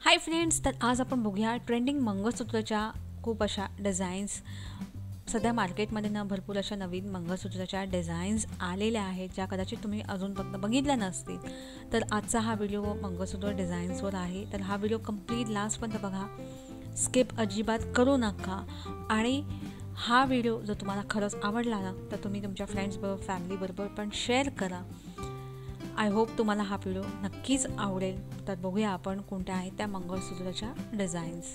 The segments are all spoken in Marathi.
हाय फ्रेंड्स, तर आज आपण बघूया ट्रेंडिंग मंगळसूत्राच्या खूप अशा डिझाईन्स. सध्या मार्केटमध्ये ना भरपूर अशा नवीन मंगळसूत्राच्या डिझाईन्स आलेल्या आहेत, ज्या कदाचित तुम्ही अजून फक्त बघितल्या नसतील. तर आजचा हा व्हिडिओ मंगळसूत्र डिझाईन्सवर आहे. तर हा व्हिडिओ कंप्लीट लास्टपर्यंत बघा, स्किप अजिबात करू नका. आणि हा व्हिडिओ जर तुम्हाला खरंच आवडला ना, तर तुम्ही तुमच्या फ्रेंड्सबरोबर फॅमिलीबरोबर पण शेअर करा. आय होप तुम्हाला हा व्हिडिओ नक्कीच आवडेल. तर बघूया आपण कोणत्या आहेत त्या मंगळसूत्राच्या डिझाईन्स.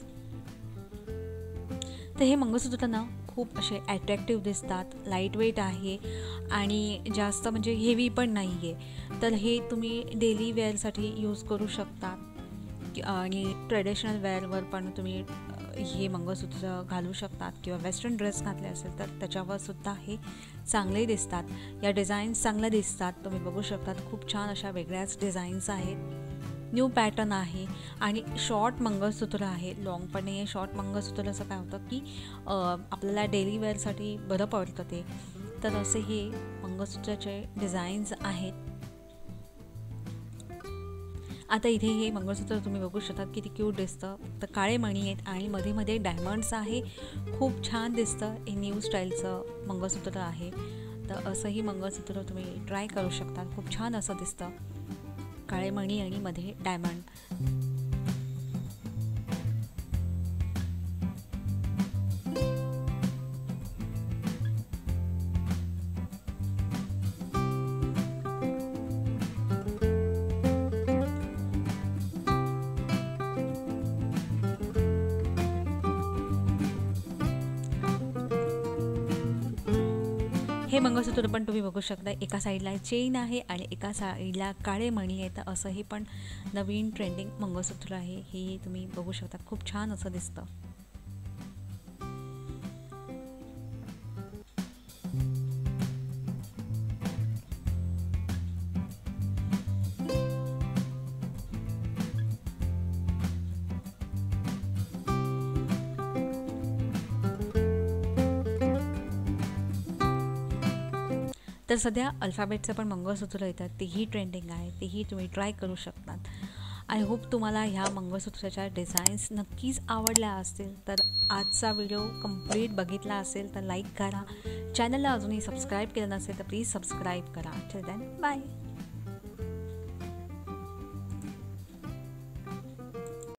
तर हे मंगळसूत्र ना खूप असे ॲट्रॅक्टिव्ह दिसतात, लाईट वेट आहे आणि जास्त म्हणजे हेवी पण नाही आहे. तर हे तुम्ही डेली वेअरसाठी यूज करू शकता आणि ट्रेडिशनल वेअरवर पण तुम्ही हे मंगळसूत्र घालू शकतात किंवा वेस्टर्न ड्रेस घातले असेल तर त्याच्यावर सुद्धा हे चांगले दिसतात. या डिझाईन्स चांगल्या दिसतात, तुम्ही बघू शकतात. खूप छान अशा वेगळ्याच डिझाईन्स आहेत. न्यू पॅटर्न आहे आणि शॉर्ट मंगळसूत्र आहे, लॉंग पण नाही आहे. शॉर्ट मंगळसूत्राचं काय होतं की आपल्याला डेली वेअरसाठी बरं पडतं ते. तर असे हे मंगळसूत्राचे डिझाईन्स आहेत. आता इथे हे मंगळसूत्र तुम्ही बघू शकता किती क्यूट दिसतं. तर काळे मणी आहेत आणि मध्ये मध्ये डायमंड्स आहे. खूप छान दिसतं. हे न्यू स्टाईलचं मंगळसूत्र आहे. तर असंही मंगळसूत्र तुम्ही ट्राय करू शकता. खूप छान असं दिसतं, काळे मणी आणि मध्ये डायमंड. हे मंगळसूत्र पण तुम्ही बघू शकता, एका साईडला चेन आहे आणि एका साईडला काळे मणी आहेत. असं हे पण नवीन ट्रेंडिंग मंगळसूत्र आहे. हे तुम्ही बघू शकता, खूप छान असं दिसतं. तर सध्या अल्फाबेटचं पण मंगळसूत्र येतात, तेही ट्रेंडिंग आहे. तेही तुम्ही ट्राय करू शकतात. आय होप तुम्हाला ह्या मंगळसूत्राच्या डिझाईन्स नक्कीच आवडल्या असतील. तर आजचा व्हिडिओ कंप्लीट बघितला असेल तर लाईक करा. चॅनलला अजूनही सबस्क्राईब केलं नसेल तर प्लीज सबस्क्राईब करा. Till then bye.